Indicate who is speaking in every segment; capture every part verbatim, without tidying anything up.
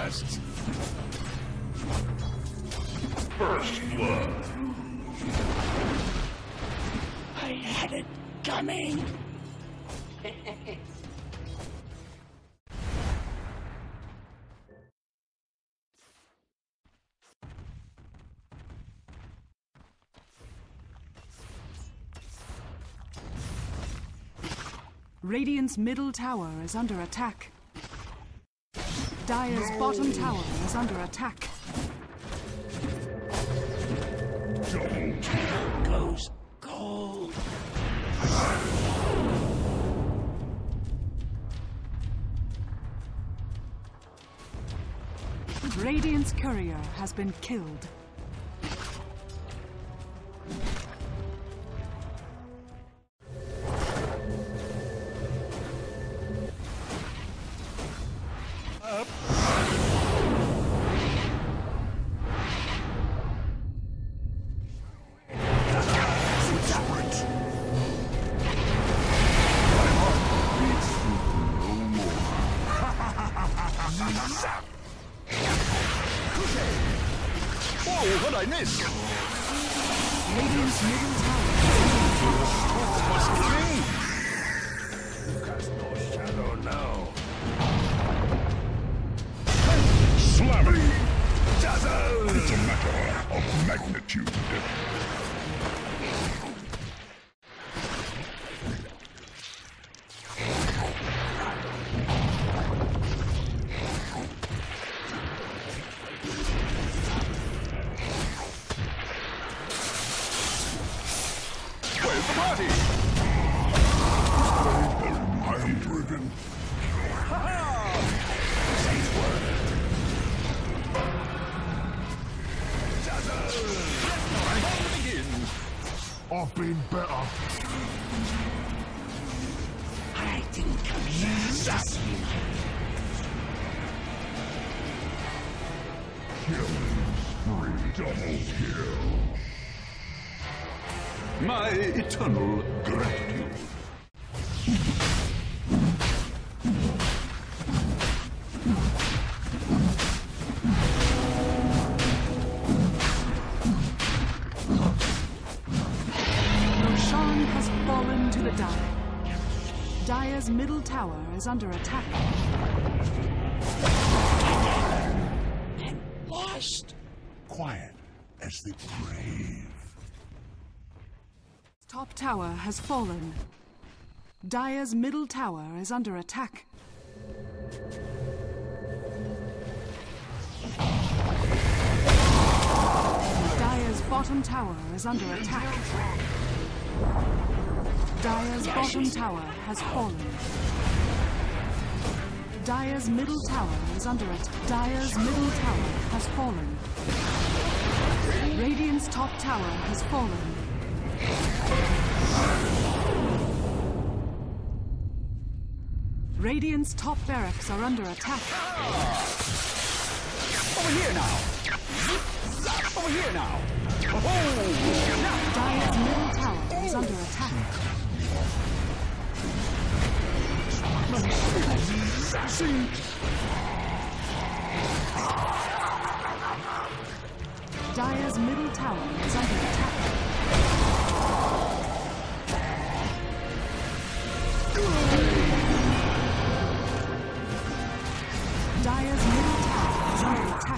Speaker 1: first. First blood. I had it coming.
Speaker 2: Radiant's middle tower is under attack. Dire's no. bottom tower is under attack.
Speaker 1: Double kill goes cold.
Speaker 2: Radiant's courier has been killed.
Speaker 1: What'd I miss?
Speaker 2: Radiant's middle tower.
Speaker 1: What's coming? You cast no shadow now. Slam it! Dazzle! It's a matter of magnitude.
Speaker 3: party!
Speaker 1: I am driven. I've been better.
Speaker 4: I didn't come here to see you.
Speaker 1: Killing spree, double kill. My eternal gratitude.
Speaker 2: Roshan has fallen to the Dire. Dire's middle tower is under attack.
Speaker 1: And lost. Quiet as the grave.
Speaker 2: Top tower has fallen. Dire's middle tower is under attack. Dire's bottom tower is under attack. Dire's bottom tower has fallen. Dire's middle tower is under attack. Dire's middle tower has fallen. Radiant's top tower has fallen. Radiant's top barracks are under attack.
Speaker 3: Over here now! Over here now! Oh!
Speaker 2: Dire's middle tower is under attack. Dire's middle tower is under attack. Dire's middle tower is under attack.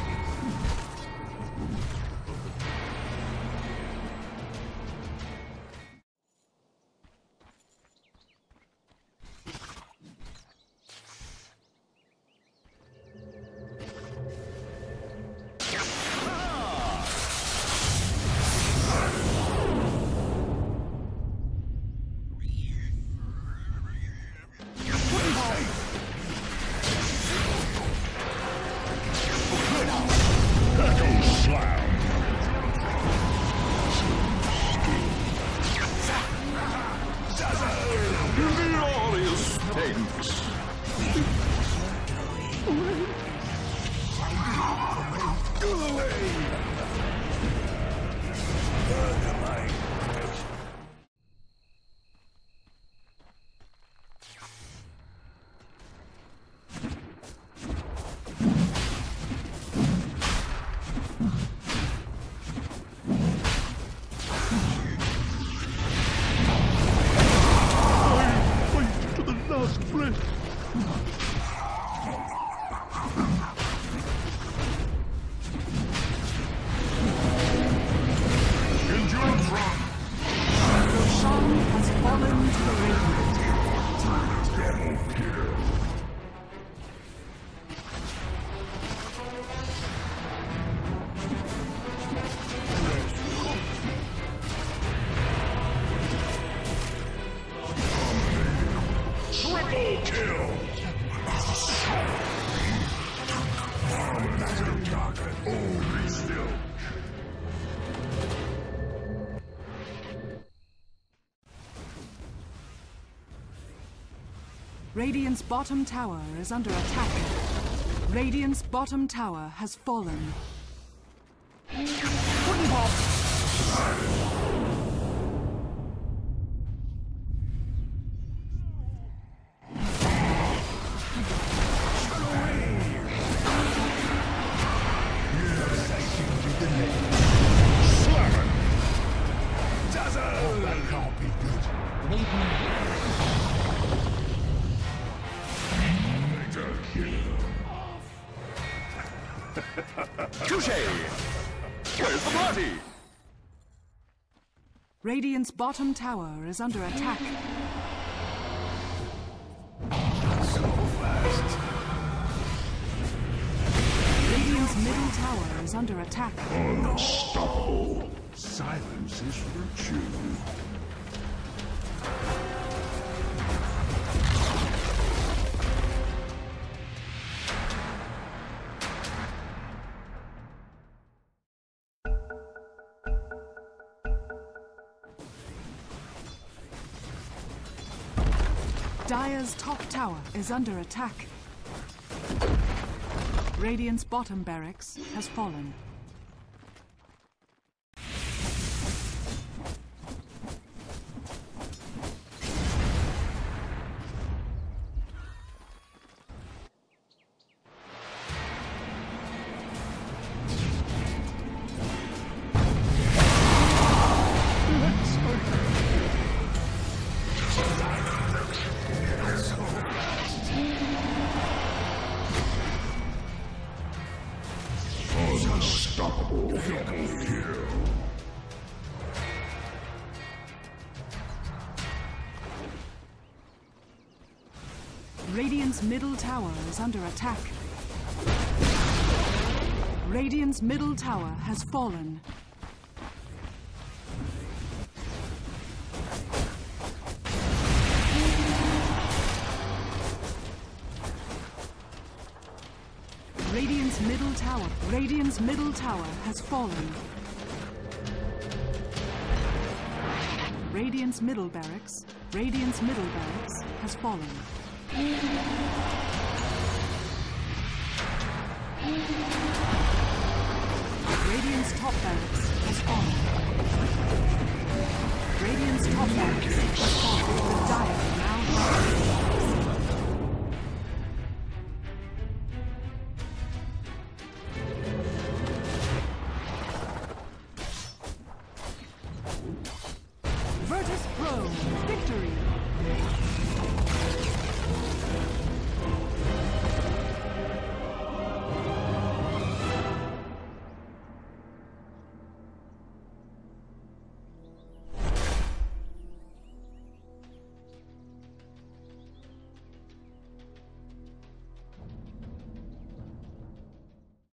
Speaker 1: Triple kill! Only still.
Speaker 2: Radiant's bottom tower is under attack. Radiant's bottom tower has fallen.
Speaker 3: Pudding pop!
Speaker 1: Slamming! Dazzle! Oh, that can't be good. Mega kill.
Speaker 3: Touche! Where's the party?
Speaker 2: Radiant's bottom tower is under attack.
Speaker 1: So fast.
Speaker 2: Radiant's middle tower is under attack.
Speaker 1: Unstoppable. Silence is virtue.
Speaker 2: Dire's top tower is under attack. Radiant's bottom barracks has fallen.
Speaker 1: Unstoppable. Double kill.
Speaker 2: Radiant's middle tower is under attack. Radiant's middle tower has fallen. Radiant's middle tower. Radiant's middle tower has fallen. Radiant's middle barracks. Radiant's middle barracks has fallen. Radiant's top barracks has fallen. Radiant's top barracks has fallen. The Dire